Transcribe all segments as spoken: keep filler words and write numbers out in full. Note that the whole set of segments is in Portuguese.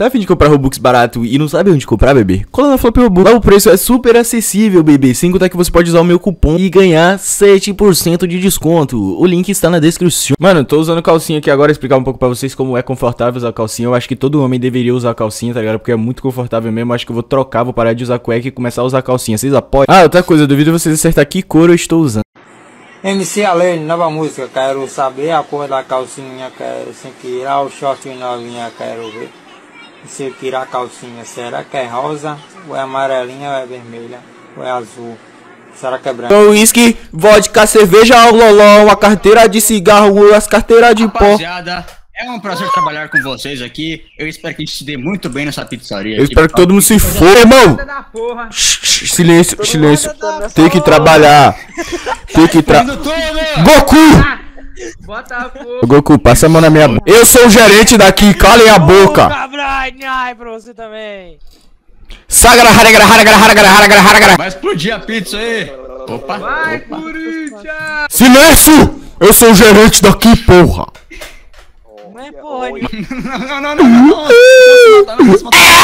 Tá a fim de comprar Robux barato e não sabe onde comprar, bebê? Cola na Flop Robux. Lá o preço é super acessível, bebê. Sem contar que você pode usar o meu cupom e ganhar sete por cento de desconto. O link está na descrição. Mano, eu tô usando calcinha aqui agora, explicar um pouco pra vocês como é confortável usar calcinha. Eu acho que todo homem deveria usar calcinha, tá ligado? Porque é muito confortável mesmo. Eu acho que eu vou trocar, vou parar de usar cueca e começar a usar calcinha. Vocês apoiam? Ah, outra coisa, eu duvido vocês acertar que cor eu estou usando. M C Alene, nova música, quero saber a cor da calcinha, quero sem tirar o short novinha, quero ver. Se eu tirar a calcinha, será que é rosa, ou é amarelinha, ou é vermelha, ou é azul? Será que é branca? Uísque, vodka, cerveja, loló, a carteira de cigarro, as carteiras de pó. Rapaziada, é um prazer trabalhar com vocês aqui. Eu espero que a gente se dê muito bem nessa pizzaria. Eu espero que todo mundo se for, irmão. Silêncio, silêncio. Tem que trabalhar. Tem que trabalhar. Goku! Bota a porra. Goku, passa a mão na minha boca. Eu sou o gerente daqui, calem a boca. Ai, pra você também. Sagra, haragra, haragra, haragra, haragra, haragra. Vai explodir a pizza aí. Opa. Vai, opa. Corinthians. Silêncio! Eu sou o gerente daqui, porra. Não é porra, Não, não, não, não, não. Não se matar,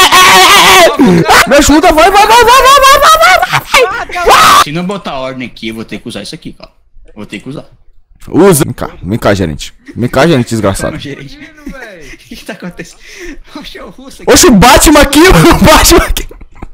Me ajuda, vai, vai, vai, vai, vai, vai, vai, vai. se não botar ordem aqui, eu vou ter que usar isso aqui, cara. Vou ter que usar. Usa. Vem cá, vem cá, gerente. Vem cá, gerente desgraçado. Não, gerente. O que que tá acontecendo? Oxe, é o russo aqui. Oxe, o Batman aqui, o Batman aqui.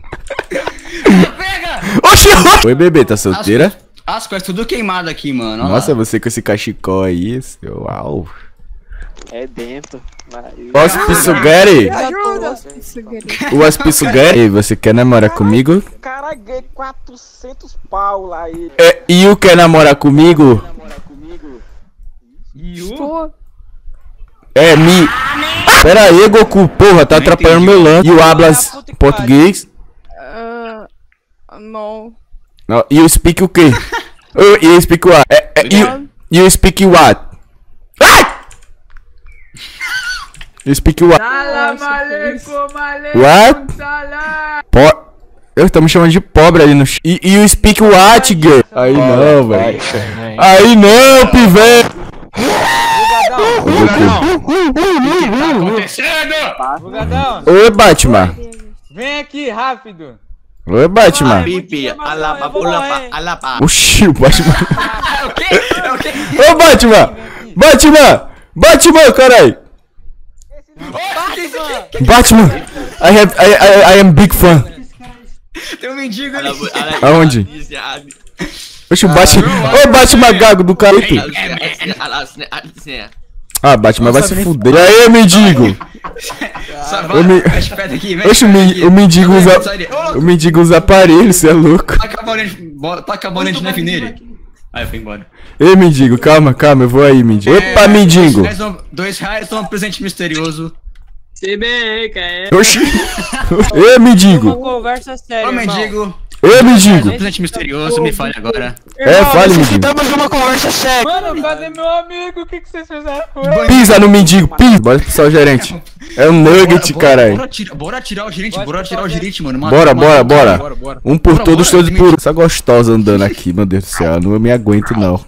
Pega! Oxe, oxe. Oi, bebê, tá solteira? As, as coisas tudo queimado aqui, mano. Olha Nossa, lá. você com esse cachecol aí, seu uau. É dentro. Hospiçugari. O Hospiçugari. E você quer namorar comigo? Cara, ganhei quatrocentos pau lá aí. É, e o quer namorar comigo? Namorar comigo? Estou. É, me... Pera aí, Goku, porra, tá atrapalhando meu lance. E o hablas português? Uh, não. Não, e you speak o quê? Oh, you speak what? É, é, you, you speak what? Ai! You speak what? Salam aleikum, aleikum What? salam. Po... Eu tô me chamando de pobre ali no ch... E e you speak what, girl? Aí não, velho. Aí não, pivete. Bugadão, Oi, Batman. vem aqui rápido. Oi, Batman. Pipi, alapa, pulapa, alapa. Oxi, o Batman. É o quê? É o quê? Ô, Batman! Batman! Batman, carai! Batman! I have, I, I, I am big fan. Tem um mendigo ali. Aonde? Oxi, o Batman. Ô, Batman gago do carito. Ah, Batman vai se fuder. E aí, mendigo? Ô, me... Oxi, o, men o mendigo usa. O mendigo usa aparelho, cê é louco. Taca a bolinha, taca a bolinha de neve nele. Aí eu fui embora. Ei, mendigo, calma, calma, eu vou aí, mendigo. Opa, mendigo. Dois reais, dois reais, toma um presente misterioso. Se bem, cara. Oxi. Ei, Uma mendigo. conversa séria, Ô, irmão. mendigo. Ei, mendigo. Um presente misterioso, me fale agora. É, fale, mendigo. Estamos numa conversa séria. Mano, cadê meu amigo? O que que vocês fizeram com ele? Pisa no mendigo, pisa. Bora expulsar o gerente. É um nugget, Bora, caralho. bora, tira, bora tirar o gerente, bora tirar o gerente, mano. Mata, Bora, mata, bora, mata, bora. Um por Bora, todos, bora, todos por um. Essa gostosa andando aqui, meu Deus do céu. Eu não me aguento, não.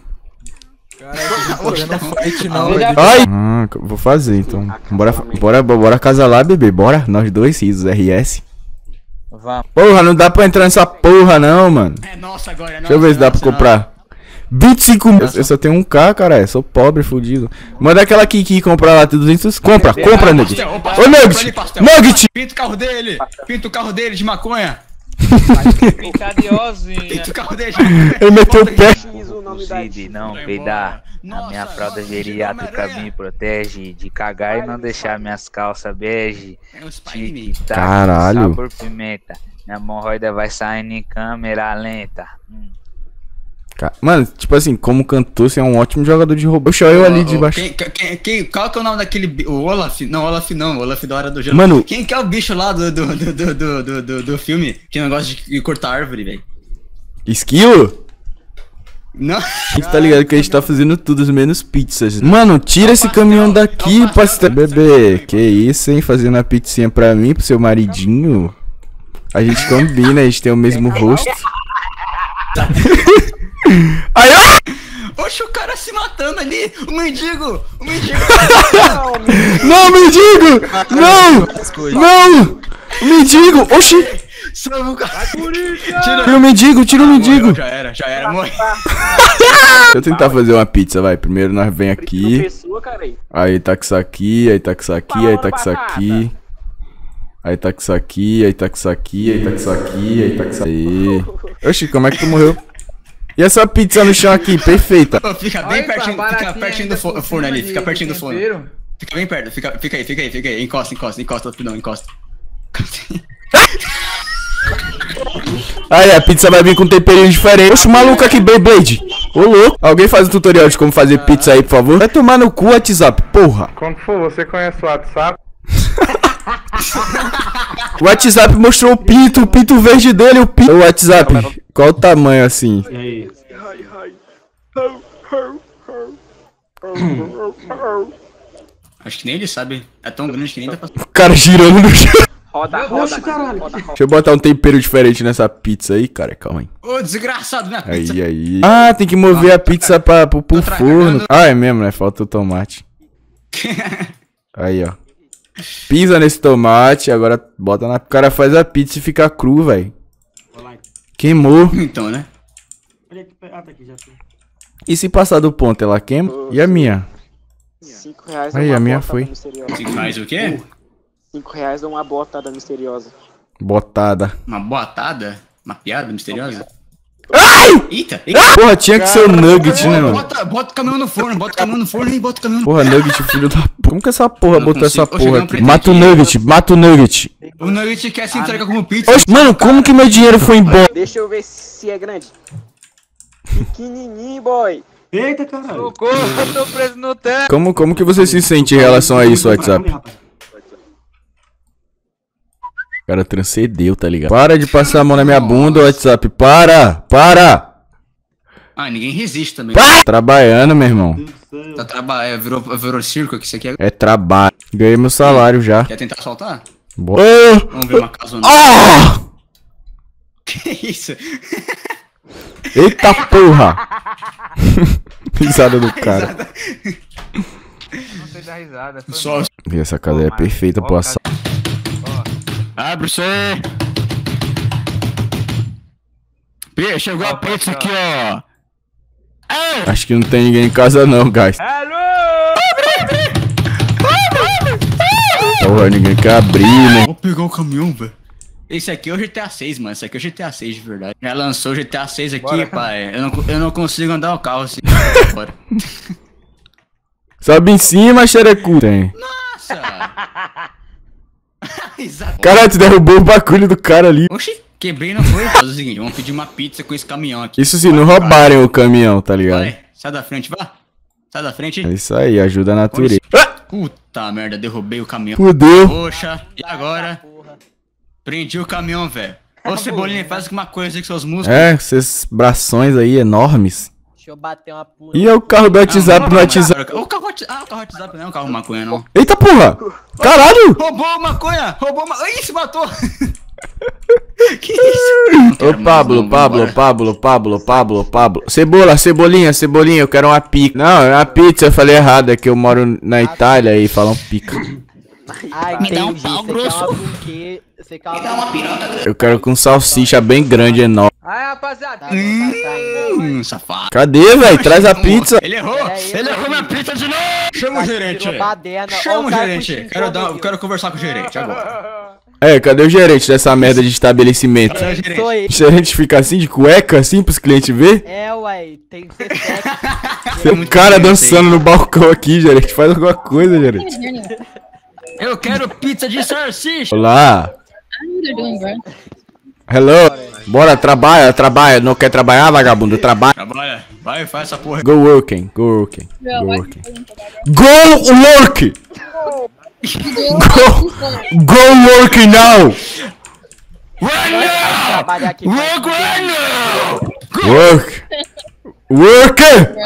Ai! Ah, vou fazer então. Bora, bora, bora casalar, bebê. Bora. Nós dois, risos, R S. Vamos. Porra, não dá pra entrar nessa porra, não, mano. É nossa agora, é nossa. Deixa eu ver se dá pra nossa, comprar. vinte e cinco mil. Eu só tenho um K, cara. Sou pobre, fudido. Manda aquela Kiki comprar lá duzentos. Compra, compra, Nugget. Pastel, ô, Ô, pastel, Nugget! ali, pastel. Nugget! Pinta o carro dele. Pinta o carro dele de maconha. Ficar de ozinha. Pinta o carro dele de maconha. Ele meteu o pé. Inclusive, não peidar. A minha fralda geriátrica me protege de cagar e não deixar minhas calças bege. É um Spider-Man. Tic-tac, Caralho. sabor pimenta. Minha hemorroida vai saindo em câmera lenta. Hum. Ca- Mano, tipo assim, como cantor, você é um ótimo jogador de robô. Deixa eu ali de baixo. Quem, quem, quem, qual que é o nome daquele. bi- O Olaf? Não, Olaf não, o Olaf da Hora do Gelo. Mano- Quem que é o bicho lá do, do, do, do, do, do, do, do filme que não gosta de cortar árvore, velho? Esquilo? Não. A gente tá ligado que a gente tá fazendo tudo menos pizzas. Mano, tira esse caminhão daqui, pastel. Bebê, que isso, hein? Fazendo a pizzinha pra mim, pro seu maridinho. A gente combina, a gente tem o mesmo rosto. Aí, ó! Oxe, o cara se matando ali. O mendigo. O mendigo. Não, mendigo! Não! Não! O mendigo! Oxi! Salva o cara. Tira o mendigo, tira o mendigo! Já era, já era, morre. Deixa eu tentar fazer uma pizza, vai. Primeiro nós vem aqui. Aí tá com isso aqui, aí tá com isso aqui, aí tá com isso aqui. Aí tá com isso aqui, aí tá com isso aqui, aí tá com isso aqui, aí tá com isso aí. Oxi, como é que tu morreu? E essa pizza no chão aqui, perfeita. Fica bem pertinho, fica pertinho do fo- forno ali, fica pertinho do forno. Fica bem perto, fica, fica aí, fica aí, fica aí. Encosta, encosta, encosta, não, encosta. Aí a pizza vai vir com temperinho diferente. Oxe, o maluco aqui, Beyblade. Ô louco. Alguém faz um tutorial de como fazer pizza aí, por favor? Vai tomar no cu, WhatsApp, porra. Quando for, você conhece o WhatsApp? O WhatsApp mostrou o pinto, o pinto verde dele, o pinto. O WhatsApp, qual o tamanho assim? E aí? Acho que nem ele sabe. É tão grande que nem dá pra... O cara girando no chão. Roda, roda, caralho. Deixa eu botar um tempero diferente nessa pizza aí, cara. Calma aí. Ô, desgraçado, minha pizza. Aí, aí. Ah, tem que mover a pizza pra, pro, pro forno. Ah, é mesmo, né? Falta o tomate. Aí, ó. Pisa nesse tomate, agora bota na... O cara faz a pizza e fica cru, velho. Queimou. Então, né? E se passar do ponto, ela queima? E a minha? cinco reais Aí, uma a minha botada foi. misteriosa. Você faz o quê? cinco reais uma botada misteriosa. Botada. Uma boatada? Uma piada misteriosa? Ai! Eita, eita. Porra, tinha que ser o nugget, né, mano? Bota, bota o caminhão no forno, bota o caminhão no forno e bota o caminhão no Porra, nugget, filho da porra. Como que essa porra Não botou consigo. essa Oxe, porra não aqui? pretende Mata o ir, nugget, mata o nugget. O nugget quer se entrega como pizza. Oxe, mano, como que meu dinheiro foi embora? Deixa eu ver se é grande. Pequenininho, boy. Eita, caralho. Socorro, eu tô preso no teto. Como, como que você se sente em relação a isso, WhatsApp? O cara transcendeu, tá ligado? Para de passar a mão na minha bunda, WhatsApp. Para! Para! Ah, ninguém resiste também. Para! Trabalhando, meu irmão. Tá trabalhando, virou, virou circo aqui, isso aqui é... É trabalho. Ganhei meu salário já. Quer tentar soltar? Bora. Vamos ver uma casa ou não. Ah! Que isso? Eita porra! Risada do cara. Não sei dar risada. foi Só... E essa cadeia é perfeita pro assalto. Abre você! Pê, chegou a pizza aqui, ó! Acho que não tem ninguém em casa não, guys. Porra, ninguém quer abrir, né? Vou pegar o caminhão, velho. Esse aqui é o G T A seis, mano. Esse aqui é o G T A seis de verdade. Já lançou o G T A seis aqui, Bora. pai. Eu não, eu não consigo andar o carro assim. Bora. Sobe em cima, xerecu. Tem. Nossa! Exato. Caralho, tu derrubou o bagulho do cara ali. Oxi, quebrei não foi? Faz o seguinte, vamos pedir uma pizza com esse caminhão aqui. Isso se não roubarem o caminhão, tá ligado? Vai, sai da frente, vá. Sai da frente. É isso aí, ajuda a natureza. Puta merda, derrubei o caminhão. Fudeu. Poxa, e agora? Prendi o caminhão, velho. Ô Cebolinha, faz alguma coisa aí com seus músculos. É, esses brações aí enormes. Deixa eu bater uma puta. E é o carro do Não, WhatsApp não, no não, WhatsApp. não, O carro, ah, o carro WhatsApp não é um carro maconha, não. Eita porra! Caralho! Roubou maconha! Roubou maconha! Ih, se matou! Que isso? Ô Pablo, Pablo, Pablo, Pablo, Pablo, Pablo. Cebola, cebolinha, cebolinha, eu quero uma pica. Não, é uma pizza, eu falei errado, é que eu moro na Itália e falam pica. Ai, Me dá um entendi. pau Você grosso. quer uma buquê, você quer uma piroca. Eu quero com salsicha bem grande, enorme. Aí, rapaziada. Tá bom, tá saindo. Hum, safado. Cadê, velho? Traz a pizza. Ele errou! Peraí, Ele peraí. errou minha pizza de novo! Chama o gerente! Tirou baderna. Ó, Chama o cara gerente! puxando Quero, dar, comigo. quero conversar com o gerente agora. É, cadê o gerente dessa merda de estabelecimento? Cadê o Sou gerente? ele. O gerente fica assim, de cueca, assim, pros clientes ver? É, uai, tem que ser sexy. Tem um cara dançando no balcão aqui, gerente. Faz alguma coisa, gerente. Eu quero pizza de salsicha! Olá. Hello. Bora, trabalha, trabalha. Não quer trabalhar, vagabundo? Trabalha. Trabalha, vai, faz essa porra. Go working, go working, go working. Go work! Go, go working now! Trabalhar aqui. Work! Work!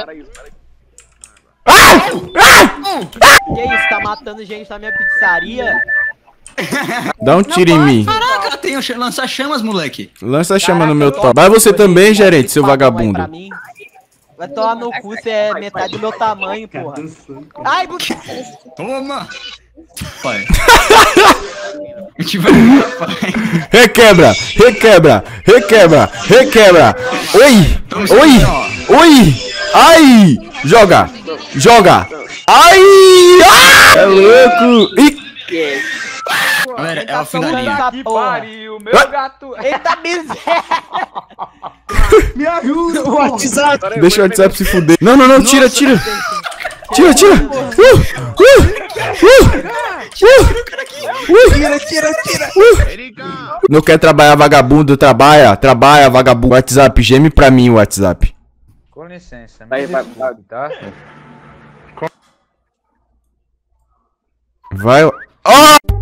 Ah! Que isso, tá matando gente na minha pizzaria? Dá um tiro em mim. Caraca, tem o ch- lança-chamas, moleque. Lança a chama no meu top. Vai você também, gerente, seu Paga um aí vagabundo. pra mim. Vai tomar no cu, você é metade do meu tamanho, porra. Ai, puta. Toma! Pai. pai. Requebra, requebra, requebra, requebra. Oi, oi, oi. Ai, joga, joga. Ai, ah! É louco. Ih. Galera, é o fim da linha. Que pariu, meu gato. Eita miséria. Me ajuda, o WhatsApp. Deixa o WhatsApp se fuder. Não, não, não, tira, tira. Tira, tira. Uh, uh, uh, uh, Tira, tira, tira. uh. Não quer trabalhar, vagabundo? Trabalha, trabalha, vagabundo. WhatsApp, geme pra mim o WhatsApp. Com licença, Vai, me vai, desculpe, tá? Vai. Ó!